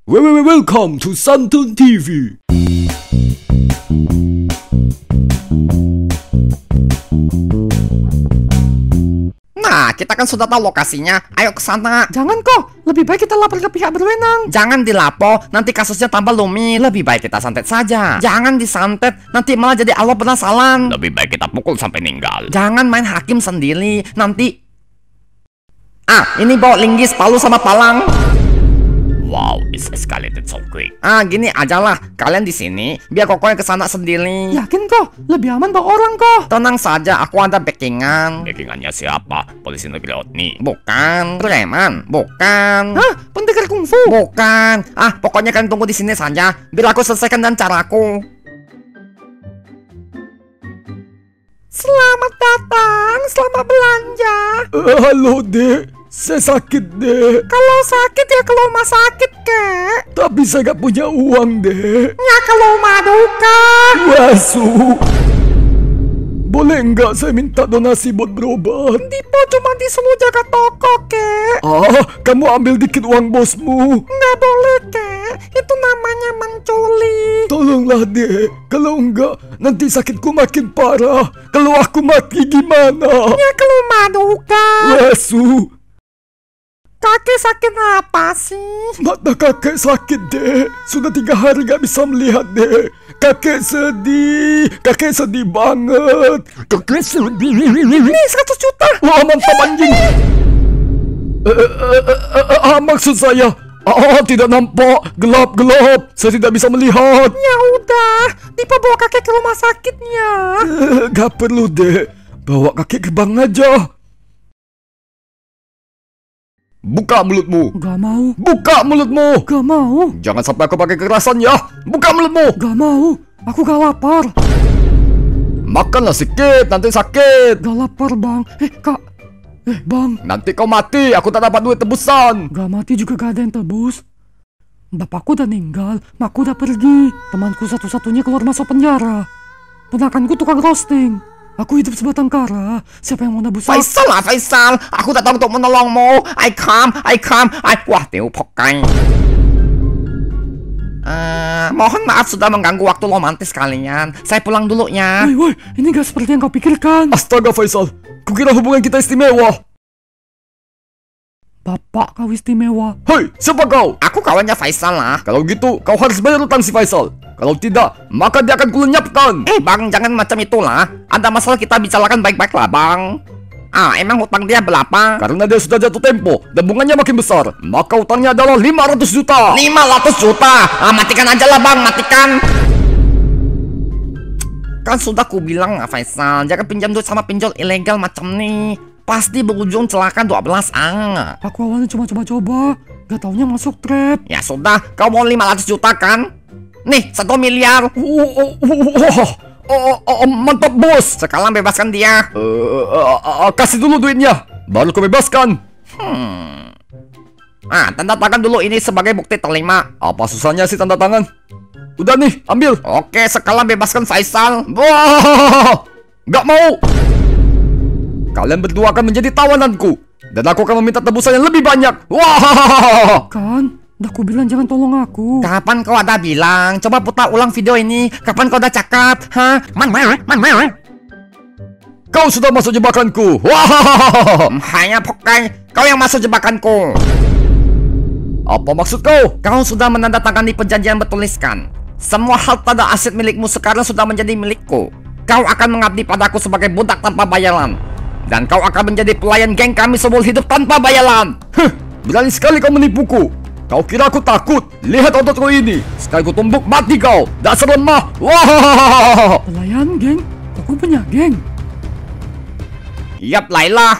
Welcome to Santun TV. Nah, kita kan sudah tahu lokasinya. Ayo ke sana. Jangan kok, lebih baik kita lapor ke pihak berwenang. Jangan dilapor, nanti kasusnya tambah rumit. Lebih baik kita santet saja. Jangan disantet, nanti malah jadi Allah penasaran. Lebih baik kita pukul sampai meninggal. Jangan main hakim sendiri, nanti. Ini bawa linggis, palu sama palang. Wow, it's escalated so quick. Gini aja lah, kalian di sini, biar kokonya ke sana sendiri. Yakin kok, lebih aman bawa orang kok. Tenang saja, aku ada backingan. Backingannya siapa? Polisi negeri Otni? Bukan, preman, bukan. Hah, pendekar kungfu? Bukan. Pokoknya kalian tunggu di sini saja, biar aku selesaikan dan caraku. Selamat datang, selamat belanja. Halo dek, saya sakit dek. Kalau sakit ya ke rumah sakit kek. Tapi saya gak punya uang dek. Ya ke rumah duka. Wasu. Boleh nggak saya minta donasi buat berobat? Dipo cuma disuruh jaga toko kek. Kamu ambil dikit uang bosmu. Nggak boleh kek, itu namanya mencuri. Tolonglah dek, kalau enggak nanti sakitku makin parah. Kalau aku mati gimana? Ya ke rumah duka. Wasu. Kakek sakit apa sih? Mata kakek sakit dek. Sudah 3 hari gak bisa melihat dek. Kakek sedih banget. Kakek sedih. Nih 100 juta. Wah mantap anjing. Maksud saya tidak nampak. Gelap. Saya tidak bisa melihat. Ya udah, Dipo bawa kakek ke rumah sakitnya. Gak perlu dek. Bawa kakek ke bank aja. Buka mulutmu. Gak mau. Buka mulutmu. Gak mau. Jangan sampai aku pakai kekerasan ya. Buka mulutmu. Gak mau. Aku gak lapar. Makanlah sedikit, nanti sakit. Gak lapar bang. Kak. Bang. Nanti kau mati, aku tak dapat duit tebusan. Gak mati juga gak ada yang tebus. Bapakku udah meninggal, makku udah pergi. Temanku satu-satunya keluar masuk penjara. Ponakanku tukang roasting. Aku hidup sebatang kara. Siapa yang mau nebus aku? Faisal, aku datang untuk menolongmu. I come. Wah, Teo pokai. Mohon maaf sudah mengganggu waktu romantis kalian. Saya pulang dulu ya. Woi, ini gak seperti yang kau pikirkan. Astaga Faisal, kukira hubungan kita istimewa. Bapak kau istimewa. Hei, siapa kau? Aku kawannya Faisal lah. Kalau gitu, kau harus bayar utang si Faisal. Kalau tidak, maka dia akan kulenyapkan. Bang, jangan macam itulah. Ada masalah kita bicarakan baik-baik lah, bang. Emang hutang dia berapa? Karena dia sudah jatuh tempo dan bunganya makin besar, maka utangnya adalah 500 juta. 500 juta? Matikan aja lah, bang, matikan. Kan sudah ku bilang Faisal, jangan pinjam duit sama pinjol ilegal macam nih. Pasti berujung celaka 12 Aku awalnya cuma coba-coba, gak taunya masuk trap. Ya sudah, kau mau 500 juta kan? Nih, 1 miliar. Mantap bos. Sekarang bebaskan dia. Kasih dulu duitnya, baru kau bebaskan. Tanda tangan dulu ini sebagai bukti terima. Apa susahnya sih tanda tangan? Udah nih, ambil. Oke, sekarang bebaskan Faisal. Wah, gak mau. Kalian berdua akan menjadi tawananku, dan aku akan meminta tebusan yang lebih banyak. Wah. Kan, udah ku bilang jangan tolong aku. Kapan kau ada bilang? Coba putar ulang video ini. Kapan kau udah cakap? Man. Kau sudah masuk jebakanku. Wah. Hanya pokai, kau yang masuk jebakanku. Apa maksud kau? Kau sudah menandatangani perjanjian bertuliskan. Semua harta dan aset milikmu sekarang sudah menjadi milikku. Kau akan mengabdi padaku sebagai budak tanpa bayaran. Dan kau akan menjadi pelayan geng kami seumur hidup tanpa bayaran. Berani sekali kau menipuku. Kau kira aku takut? Lihat ototku ini. Sekali ku tumbuk mati kau. Dasar lemah. Wah. Pelayan geng? Aku punya geng. Yap, Laila.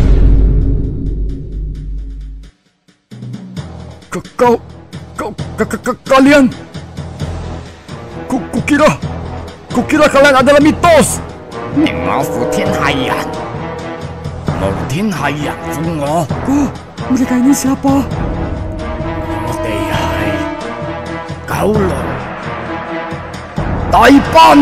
Kalian. Kukira kalian adalah mitos. Mereka ini siapa? Taipan.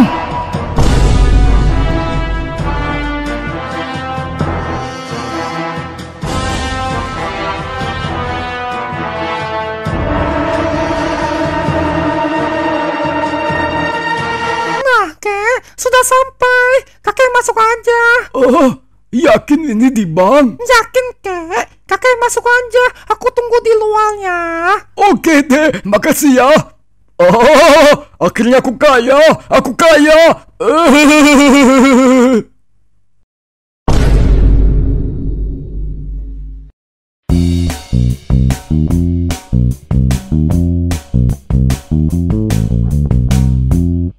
udah sampai. Kakek masuk aja. Oh, yakin ini di bank? Yakin, kek? Kakek masuk aja. Aku tunggu di luarnya. Oke deh, makasih ya. Oh, akhirnya aku kaya. Aku kaya.